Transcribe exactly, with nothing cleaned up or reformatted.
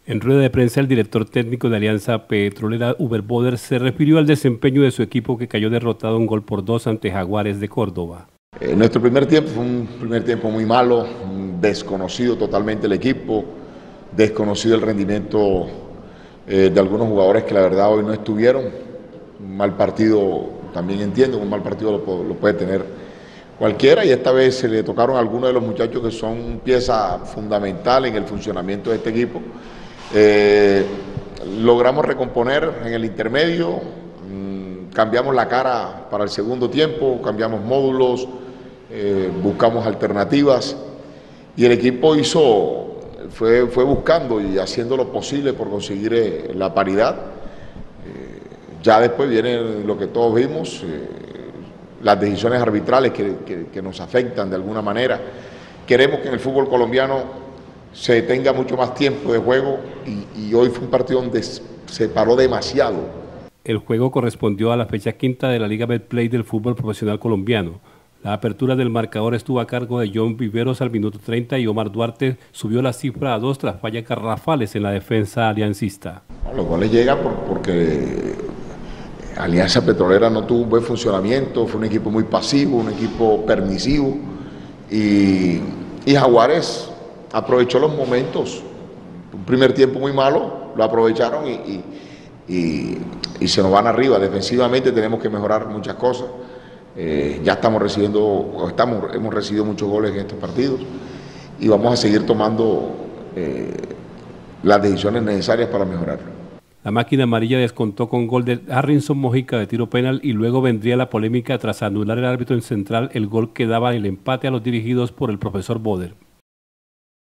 En rueda de prensa, el director técnico de Alianza Petrolera, Uber Boder, se refirió al desempeño de su equipo que cayó derrotado un gol por dos ante Jaguares de Córdoba. Eh, nuestro primer tiempo fue un primer tiempo muy malo, desconocido totalmente el equipo, desconocido el rendimiento eh, de algunos jugadores que la verdad hoy no estuvieron. Un mal partido, también entiendo, un mal partido lo, lo puede tener cualquiera, y esta vez se le tocaron a algunos de los muchachos que son pieza fundamental en el funcionamiento de este equipo. Eh, logramos recomponer en el intermedio, mmm, cambiamos la cara para el segundo tiempo, cambiamos módulos, eh, buscamos alternativas y el equipo hizo, fue, fue buscando y haciendo lo posible por conseguir eh, la paridad. Eh, ya después viene lo que todos vimos, eh, las decisiones arbitrales que, que, que nos afectan de alguna manera. Queremos que en el fútbol colombiano se tenga mucho más tiempo de juego y, y hoy fue un partido donde se paró demasiado. El juego correspondió a la fecha quinta de la Liga Betplay del fútbol profesional colombiano. La apertura del marcador estuvo a cargo de John Viveros al minuto treinta y Omar Duarte subió la cifra a dos tras fallas garrafales en la defensa aliancista. Los goles llegan por, porque Alianza Petrolera no tuvo un buen funcionamiento, fue un equipo muy pasivo, un equipo permisivo y, y Jaguares aprovechó los momentos. Un primer tiempo muy malo, lo aprovecharon y, y, y, y se nos van arriba. Defensivamente tenemos que mejorar muchas cosas. Eh, ya estamos recibiendo, estamos, hemos recibido muchos goles en estos partidos y vamos a seguir tomando eh, las decisiones necesarias para mejorarlo. La máquina amarilla descontó con gol de Harrison Mojica de tiro penal y luego vendría la polémica tras anular el árbitro en central el gol que daba el empate a los dirigidos por el profesor Boder.